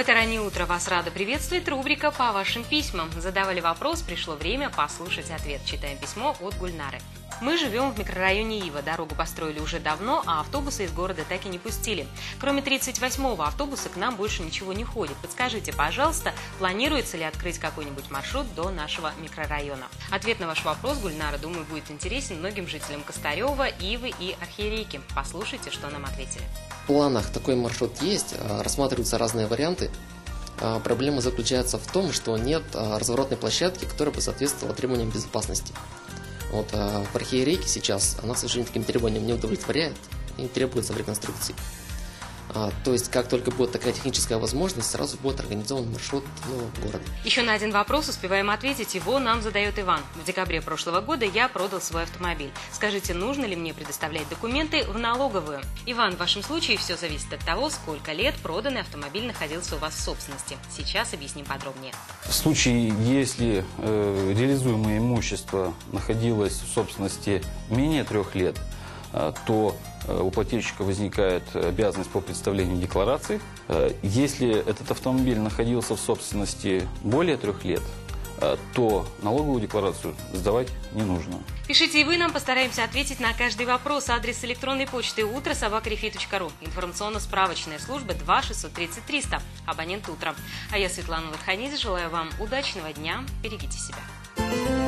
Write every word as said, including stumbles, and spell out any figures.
это раннее утро вас рада приветствовать рубрика «По вашим письмам». Задавали вопрос, пришло время послушать ответ. Читаем письмо от Гульнары. Мы живем в микрорайоне Ива. Дорогу построили уже давно, а автобусы из города так и не пустили. Кроме тридцать восьмого автобуса к нам больше ничего не ходит. Подскажите, пожалуйста, планируется ли открыть какой-нибудь маршрут до нашего микрорайона? Ответ на ваш вопрос, Гульнара, думаю, будет интересен многим жителям Костарева, Ивы и Архиерейки. Послушайте, что нам ответили. В планах такой маршрут есть, рассматриваются разные варианты. Проблема заключается в том, что нет разворотной площадки, которая бы соответствовала требованиям безопасности. Вот, а в Архиерейке сейчас она, к сожалению, таким требованиям не удовлетворяет и требуется в реконструкции. А, то есть, как только будет такая техническая возможность, сразу будет организован маршрут ну, города. Еще на один вопрос успеваем ответить. Его нам задает Иван. В декабре прошлого года я продал свой автомобиль. Скажите, нужно ли мне предоставлять документы в налоговую? Иван, в вашем случае все зависит от того, сколько лет проданный автомобиль находился у вас в собственности. Сейчас объясним подробнее. В случае, если э, реализуемое имущество находилось в собственности менее трех лет, э, то у плательщика возникает обязанность по представлению декларации. Если этот автомобиль находился в собственности более трех лет, то налоговую декларацию сдавать не нужно. Пишите и вы, нам постараемся ответить на каждый вопрос. Адрес электронной почты утро собака рефи точка ру. Информационно-справочная служба два шестьсот тридцать триста. Абонент утро. А я, Светлана Ларханидзе, желаю вам удачного дня. Берегите себя.